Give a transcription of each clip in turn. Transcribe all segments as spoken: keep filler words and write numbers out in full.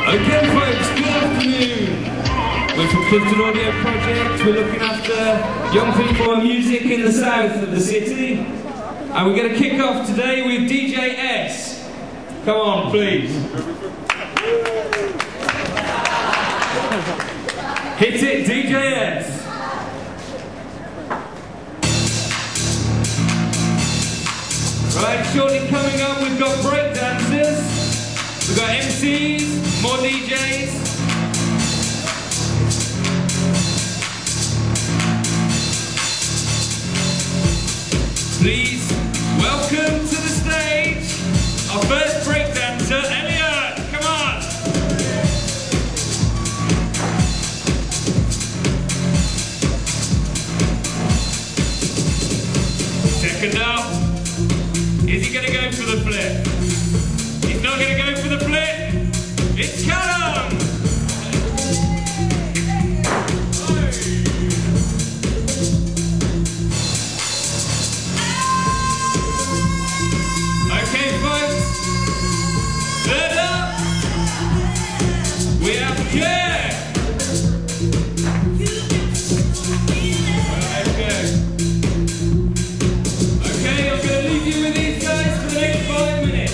Okay folks, good afternoon. We're from Clifton Audio Project. We're looking after young people and music in the south of the city. And we're going to kick off today with D J S. Come on, please. Hit it, D J S. Right, shortly coming up, we've got break dancers, we've got M Cs, more D Js. Please welcome to the stage our first break dancer, Elliot. Come on. Second up. Is he going to go for the flip? He's not going to go for the flip. It's Callum! Okay, folks. Third up, we have Jack. Okay, I'm going to leave you with these guys for the next five minutes.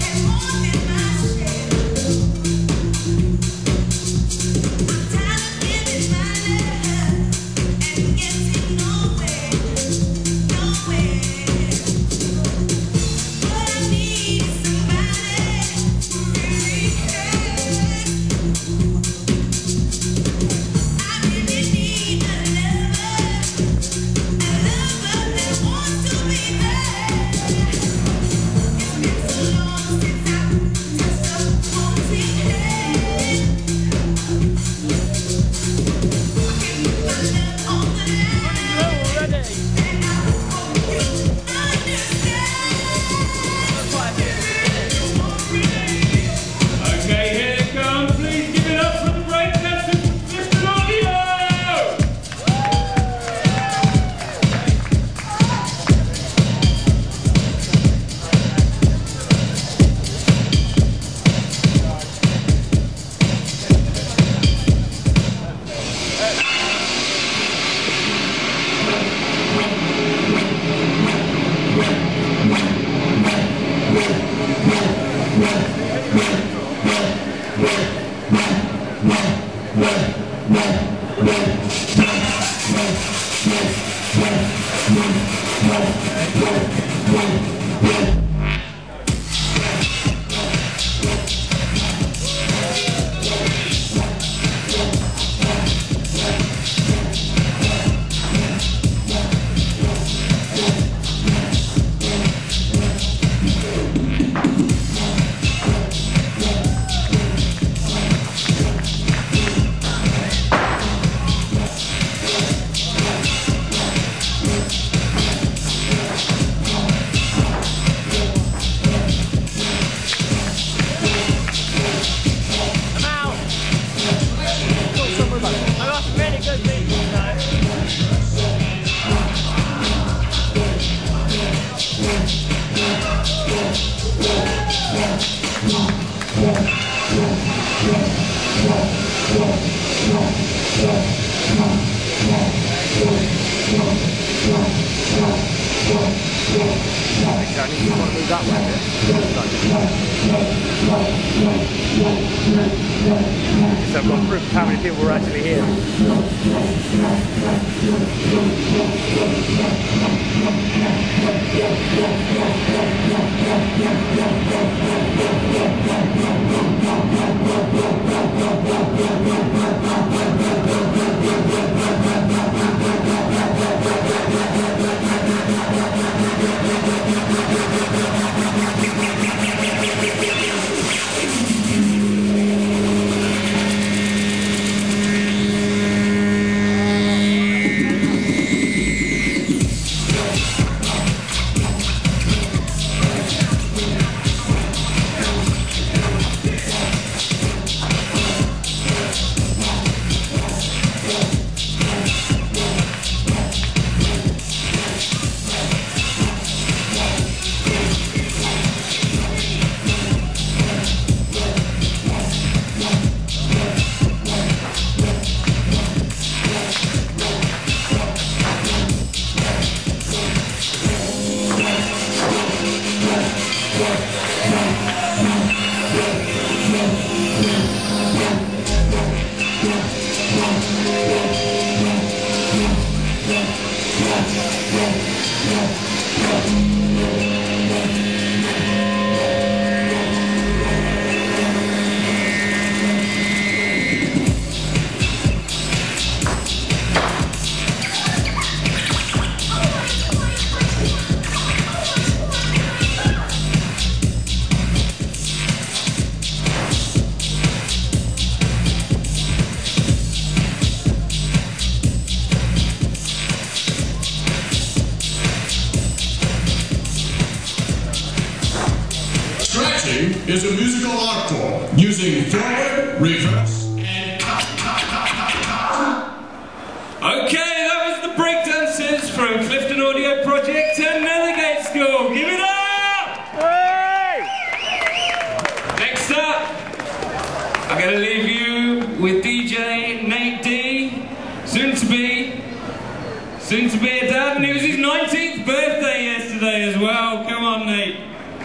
So I've got proof of how many people were actually here. is a musical art form using forward, reverse, and cut, cut, cut, cut, cut. Okay, that was the breakdancers from Clifton Audio Project and Nottingham School. Give it up! Hey! Next up, I'm going to leave you with D J Nate D, soon to be, soon to be a dad, and it was his nineteenth birthday yesterday as well. Come on, Nate.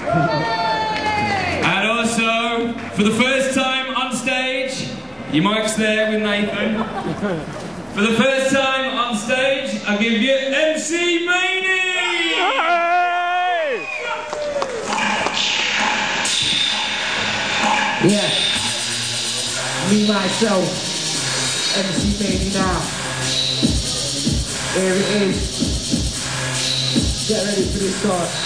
And also, for the first time on stage, your mic's there with Nathan. For the first time on stage, I give you M C Maney! Hey! Yeah, me myself, M C Maney now. Here it is. Get ready for this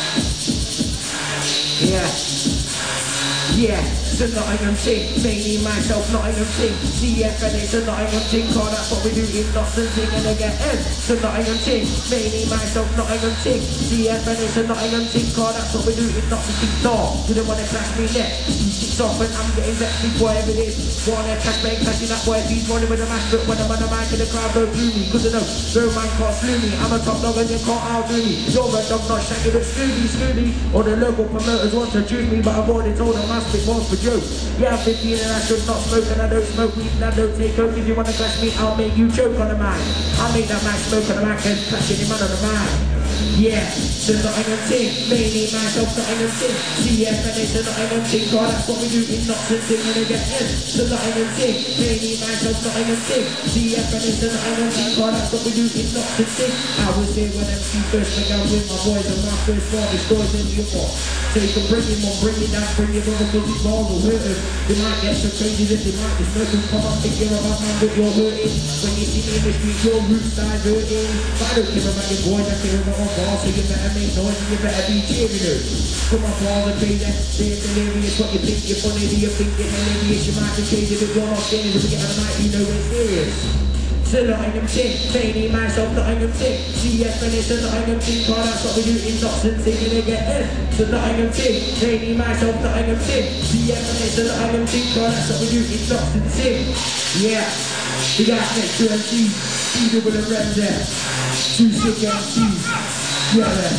start. Yeah, yeah. So Nottingham ting, Maney myself, Nottingham ting. C F N A, so Nottingham ting, car that's what we do in Nottingham ting. And again, M, so Nottingham ting, Maney myself, Nottingham ting. C F N A, so Nottingham ting, car that's what we do in Nottingham ting. No, you don't wanna clash me next. He sticks off and I'm getting vexed with whatever it is. Wanna clash me, clashing that boy, he's running with a mask. But when I'm on the mic in the crowd, don't blue me. Cause I know, no man can't slew me. I'm a top dog and you can't outdo me. You're a dog not shagging up Scooby, Scooby. Or the local promoters want to choose me, but I've already told them I spit more for joke. Yeah, I'm fifteen and I should not smoke, and I don't smoke weed and I don't take coke. If you wanna clash me, I'll make you choke on the mic. I'll make that man smoke on the mic and clash any man on the mic. Yeah, so Nottingham ting, Maney myself, Nottingham ting. C F N A, so Nottingham ting, car that's what we do in Nottingham ting. And again, M, so Nottingham ting, Maney myself, Nottingham ting. C F N A, so Nottingham ting, car that's what we do in Nottingham ting. I was here when M C first began with my boys, and my first one destroys in the war. So you can bring him on, bring it down, bring it over, cause it's all the hurters. They might get so crazy that they might just smoke and come on, think you're about man, but you're hurting. When you see me in the street, your roots start hurting. But I don't care about your boys, I care about my boss, so you better make noise and you better be cheering her. Come on, for all the crazy, they're delirious, what you think you're funny, do you think you're hilarious? You might be crazy, but you're not scared, if we get on the mic, you know we're serious. So Nottingham ting, Maney myself, Nottingham ting. C F N A, so Nottingham ting, car that's what we do in Nottingham ting. And again, M, so Nottingham ting, Maney myself, Nottingham ting. C F N A, so Nottingham ting, car that's what we do in Nottingham ting. Yeah, we got next to M C, C-double and Rem there. Two sick M Cs, yeah there.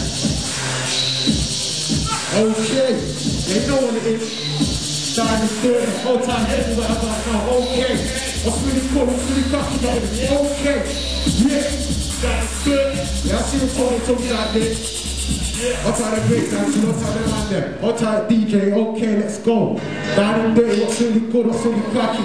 Okay, yeah, you know what it is. Starting third, whole time everywhere about now, okay. What's really cool, what's really cracking about it, okay. Yeah, starting third. Yeah, I see the Tony Tony out there. Yeah. What's out the breakdance, you know what's out the man there. What's out D J, okay, let's go. Starting third, what's really good, what's really cracking.